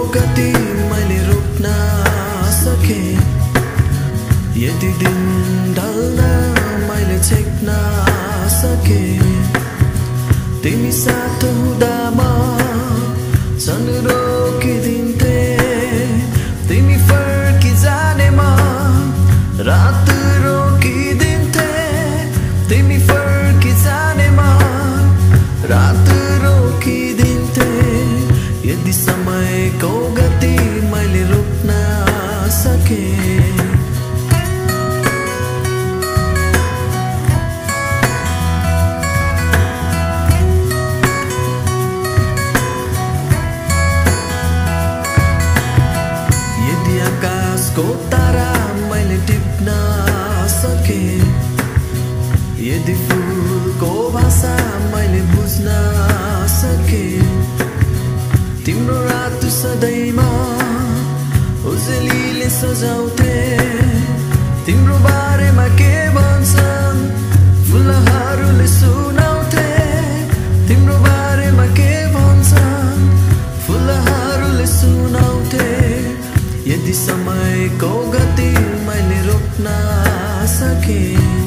गति मैले रोक्न सके, यदि दिन ढल्न मैले छेक्न सके, तिमी साथ हुँदा म झन् रोकिदिन्थे, तिमी फर्की जाने म रात रोकिदिन्थे, तिमी फर्की जाने म रात रोकिदिन्थे, यदि समयको गति मैले रोक्न सके। आकाशको तारा मैले टिप्न सके, यदि फुलको भाषा मैले बुझ्न सके, तिम्रो रात सधैँमा उजुलीले सजाउँथे, तिम्रो बारेमा के भन्छन् फुलहरूले सुनाउँथे, तिम्रो बारेमा के भन्छन् फुलहरूले सुनाउँथे, यदि समयको गति मैले रोक्न सके।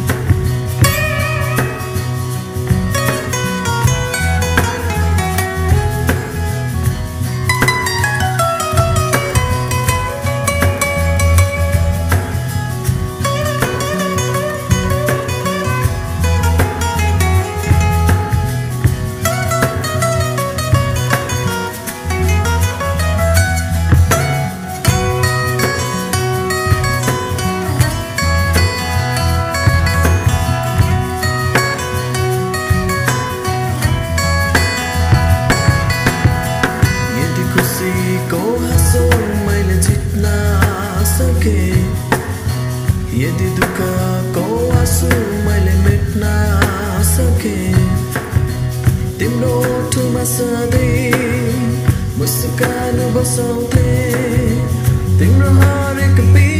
मैले जित्न सके, यदि दुःखको आँसु मैले मेट्न सके, तिम्रो ओठमा सधैँ मुस्कान बसाउँथे, तिम्रो हरेक